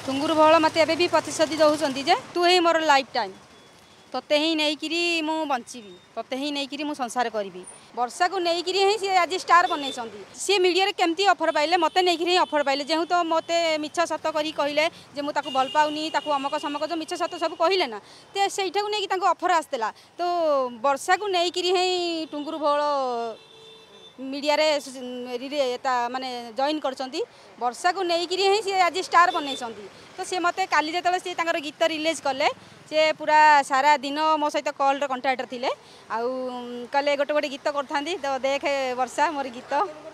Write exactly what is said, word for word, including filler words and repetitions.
टुंगुर भल मत एबे भी प्रतिश्रुति दौरान जे तू ही मोर लाइफ टाइम तोते ही नहीं मु बंचीबी तोते ही नहीं मु संसार करी वर्षा को लेकिन ही सी आज स्टार बनई सी मीडिया केमती ऑफर पाइले मत नहीं ऑफर पाइले जेहू तो मत मिछ सत कर कहले जे मुझे भल पाऊनी अमक समक जो मिछ सत सब कहले ना तो सहीटा नहीं ऑफर आसला तो वर्षा को लेकिन ही टुंगुर भल मीडिया रे माने जॉइन करछंती वर्षा को लेकिन ही सी आज स्टार बनई तो सी मत काली जो सी गीत रिलीज कले सी पूरा सारा दिन मो सहित कॉल कंटाक्टर थिले आउ कले गोटे गोटे गीत करथांती तो देख वर्षा मोर गीत